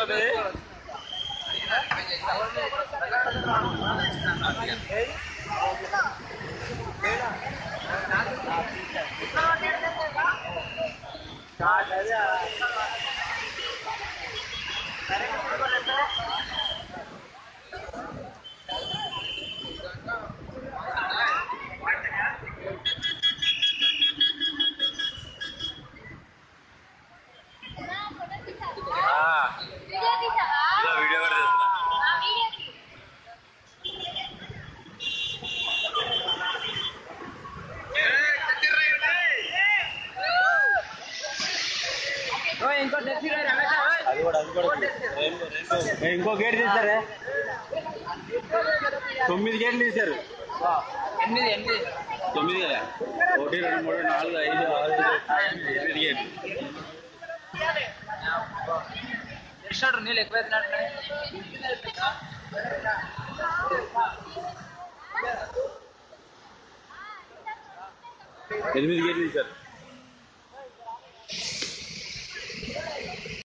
ఇంకో గేట్ తీసారే 9 గేట్లు తీశారు 9 కదా 1 2 3 4 5 6 7 8 గేట్లు నీళ్ళు ఎక్కువ 8 గేట్లు తీశారు